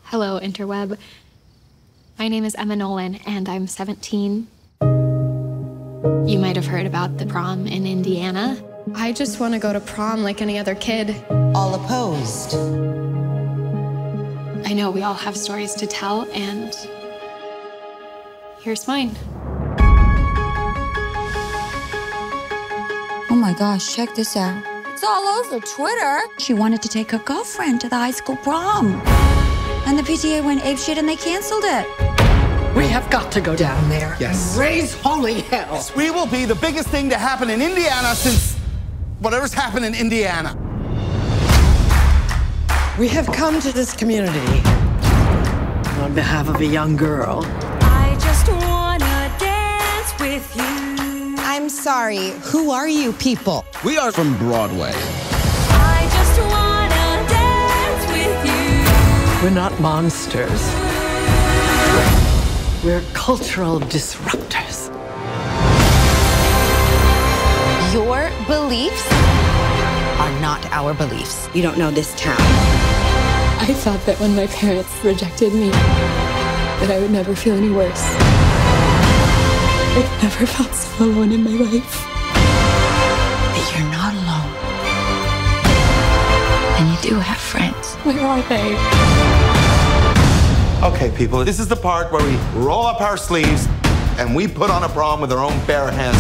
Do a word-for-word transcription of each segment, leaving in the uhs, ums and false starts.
Hello, interweb. My name is Emma Nolan, and I'm seventeen. You might have heard about the prom in Indiana. I just want to go to prom like any other kid. All opposed. I know we all have stories to tell, and here's mine. Oh my gosh, check this out. It's all over Twitter. She wanted to take her girlfriend to the high school prom. And the P T A went apeshit and they canceled it. We have got to go down there. Yes. And raise holy hell. We will be the biggest thing to happen in Indiana since whatever's happened in Indiana. We have come to this community on behalf of a young girl. I just wanna dance with you. I'm sorry, who are you people? We are from Broadway. I just wanna dance with you. We're not monsters. We're cultural disruptors. Your beliefs are not our beliefs. You don't know this town. I thought that when my parents rejected me, that I would never feel any worse. I've never felt so alone in my life. But you're not alone. And you do have friends. Where are they? Okay, people, this is the part where we roll up our sleeves and we put on a prom with our own bare hands.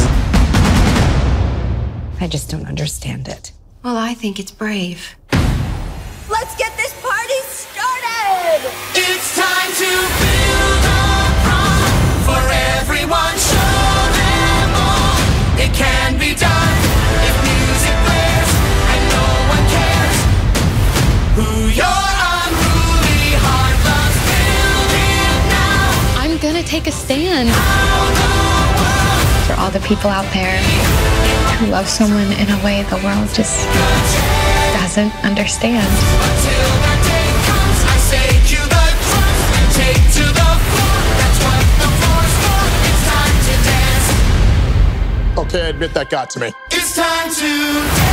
I just don't understand it. Well, I think it's brave. Let's get this party started! It's time to build a prom for everyone. Show them all it can be done if music plays and no one cares who your unruly heart loves. Build it now. I'm gonna take a stand for all the people out there who love someone in a way the world just doesn't understand. Until that day comes, I say cue the drums and take to the floor. That's what the floor's for. It's time to dance. Okay, I admit that got to me. It's time to dance.